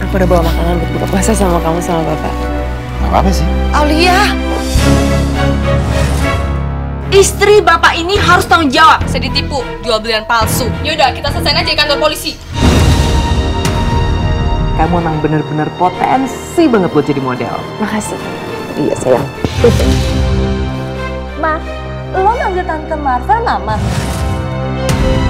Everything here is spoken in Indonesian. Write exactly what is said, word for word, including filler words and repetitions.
Aku udah bawa makanan buat buka puasa sama kamu sama Bapak. Gak apa-apa sih. Aulia! Istri Bapak ini harus tanggung jawab. Saya ditipu, jual belian palsu. Yaudah, kita selesaiin aja di kantor polisi. Kamu emang bener-bener potensi banget buat jadi model. Makasih. Iya sayang. Ma, lo manggil Tante Marvel Mama?